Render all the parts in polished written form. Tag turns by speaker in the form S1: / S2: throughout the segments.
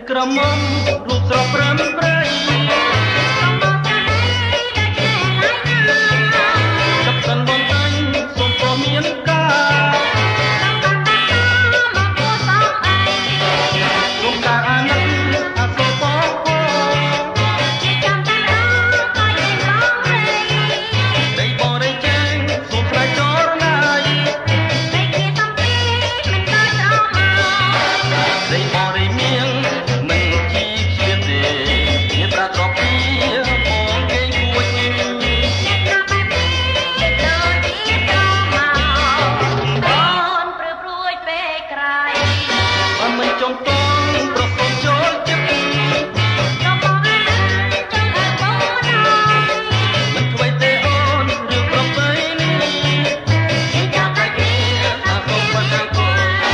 S1: ក្រមុំរូបស្រស់ព្រឹមព្រៃចាប់សិនបងតាញ់សូមពោមានការសូមការអាណិតអាសូរបងជាចាំតែរកឲ្យលេងឡងព្រៃដីបងរៃចែងសូមស្រែកចរណាយដីជាសំពីមិនដល់ស្រមោដីបងរៃមៀងមិនជីជាទេមានប្រាទ្រព្យបងគេគួចអ្នកណាបែបនេះដូចជាស្រមោកូនព្រឺព្រួយពេកក្រៃបើមិនចង់តងប្រកបចូលចិត្តក៏បងចង់ឲ្យបងហើយមិនធ្វើទេអូនរឿងប្រពៃនេះជាចាំតែគ្នាថាកុំបាត់ដល់កូន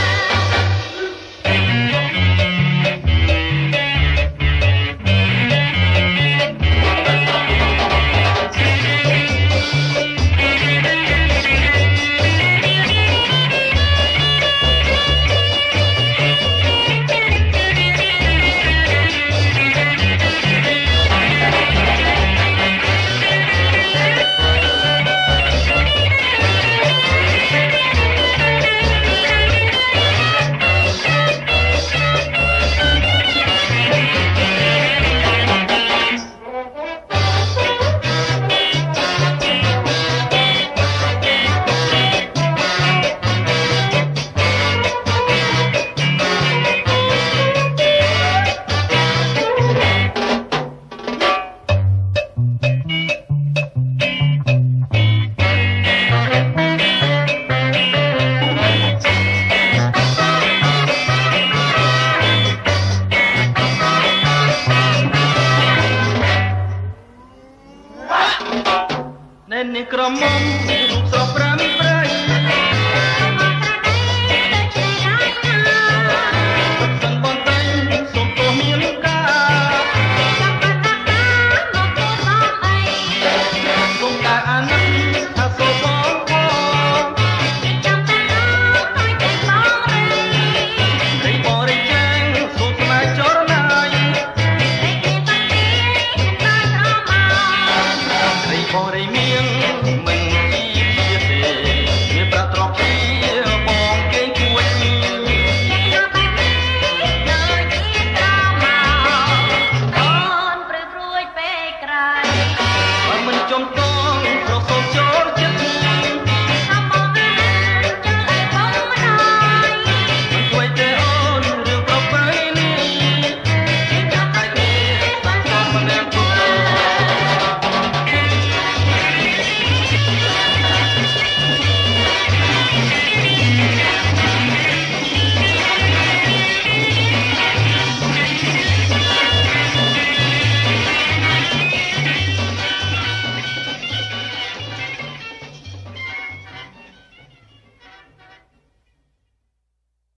S1: នេះក្រមុំរូបស្រស់ប្រាំព្រៃសិនបងតាញ់សូមពោមានការចាំបាត់ដាក់ការមកពោសំអីសូមការអាណិតថាសូមបងចាំតែរកឲ្យតែបងរៃបងរៃចែងសូមស្នេហ៍ចរណាយរៃគេតាំងពីមិនដល់ស្រមោរៃបងរៃមៀងមិនជីជាទេមានប្រាទ្រព្យបងគេគួចអ្នកណាបែបនេះដូចជាស្រមោកូនព្រឺព្រួយពេកក្រៃបើមិនចំត